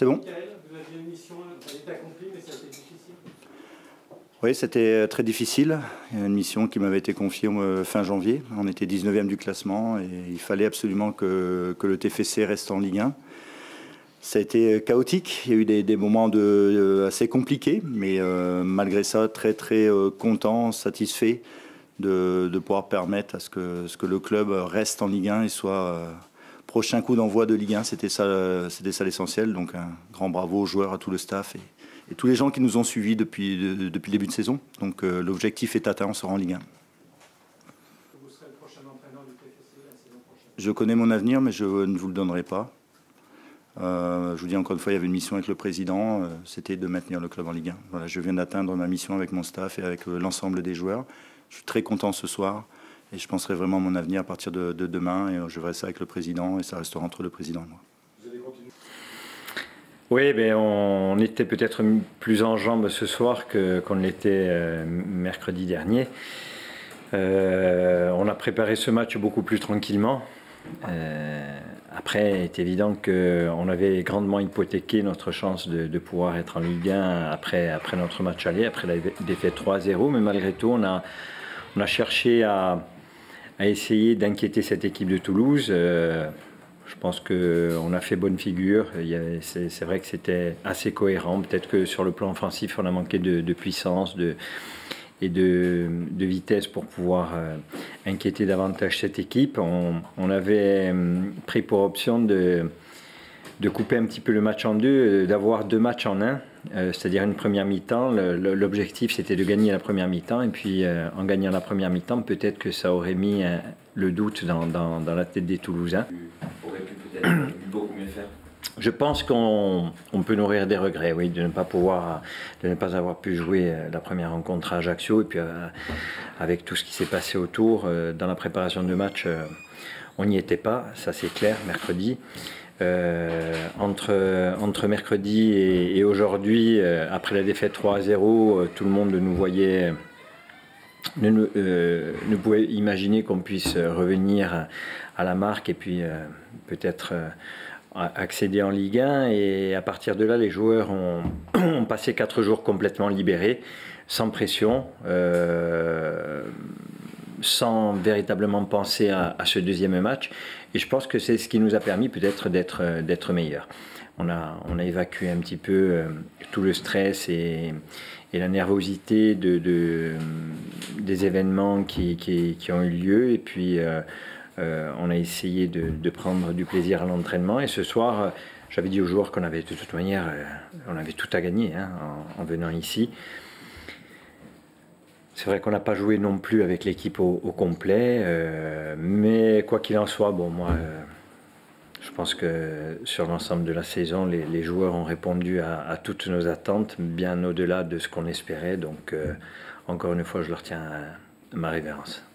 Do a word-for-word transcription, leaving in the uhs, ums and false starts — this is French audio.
C'est bon? Michael, vous aviez une mission, elle était accomplie, mais ça a été difficile. Oui, c'était très difficile. Il y a une mission qui m'avait été confiée fin janvier. On était dix-neuvième du classement et il fallait absolument que, que le T F C reste en Ligue un. Ça a été chaotique, il y a eu des, des moments de, euh, assez compliqués, mais euh, malgré ça, très très euh, content, satisfait de, de pouvoir permettre à ce que, ce que le club reste en Ligue un et soit euh, prochain coup d'envoi de Ligue un. C'était ça, c'était ça l'essentiel. Donc un grand bravo aux joueurs, à tout le staff et, et tous les gens qui nous ont suivis depuis, de, depuis le début de saison. Donc euh, l'objectif est atteint, on sera en Ligue un. Vous serez le prochain entraîneur du T F C la saison prochaine. Je connais mon avenir, mais je ne vous le donnerai pas. Euh, je vous dis encore une fois, il y avait une mission avec le président, euh, c'était de maintenir le club en Ligue un. Voilà, je viens d'atteindre ma mission avec mon staff et avec euh, l'ensemble des joueurs. Je suis très content ce soir et je penserai vraiment à mon avenir à partir de, de demain et euh, je verrai ça avec le président et ça restera entre le président et moi. Vous allez continuer. Oui, ben on était peut-être plus en jambes ce soir que, qu'on l'était euh, mercredi dernier. Euh, on a préparé ce match beaucoup plus tranquillement. Euh, après, il est évident qu'on avait grandement hypothéqué notre chance de, de pouvoir être en Ligue un après, après notre match aller, après la défaite trois à zéro, mais malgré tout, on a, on a cherché à, à essayer d'inquiéter cette équipe de Toulouse. Euh, je pense qu'on a fait bonne figure, c'est, c'est vrai que c'était assez cohérent, peut-être que sur le plan offensif, on a manqué de, de puissance, de... et de, de vitesse pour pouvoir euh, inquiéter davantage cette équipe. On, on avait euh, pris pour option de, de couper un petit peu le match en deux, d'avoir deux matchs en un, euh, c'est-à-dire une première mi-temps. Le, le, l'objectif, c'était de gagner la première mi-temps, et puis euh, en gagnant la première mi-temps, peut-être que ça aurait mis euh, le doute dans, dans, dans la tête des Toulousains. On aurait pu peut-être beaucoup mieux faire. Je pense qu'on on peut nourrir des regrets, oui, de ne pas pouvoir, de ne pas avoir pu jouer la première rencontre à Ajaccio et puis euh, avec tout ce qui s'est passé autour euh, dans la préparation de match, euh, on n'y était pas, ça c'est clair, mercredi. Euh, entre, entre mercredi et, et aujourd'hui, euh, après la défaite trois à zéro, euh, tout le monde nous voyait, ne, euh, ne pouvait imaginer qu'on puisse revenir à la marque et puis euh, peut-être euh, accéder en Ligue un, et à partir de là les joueurs ont, ont passé quatre jours complètement libérés, sans pression, euh, sans véritablement penser à, à ce deuxième match, et je pense que c'est ce qui nous a permis peut-être d'être, d'être meilleurs. On a, on a évacué un petit peu euh, tout le stress et, et la nervosité de, de, des événements qui, qui, qui ont eu lieu, et puis euh, Euh, on a essayé de, de prendre du plaisir à l'entraînement, et ce soir, euh, j'avais dit aux joueurs qu'on avait de toute manière, euh, on avait tout à gagner hein, en, en venant ici. C'est vrai qu'on n'a pas joué non plus avec l'équipe au, au complet, euh, mais quoi qu'il en soit, bon, moi, euh, je pense que sur l'ensemble de la saison, les, les joueurs ont répondu à, à toutes nos attentes, bien au-delà de ce qu'on espérait. Donc, euh, encore une fois, je leur tiens à, à ma révérence.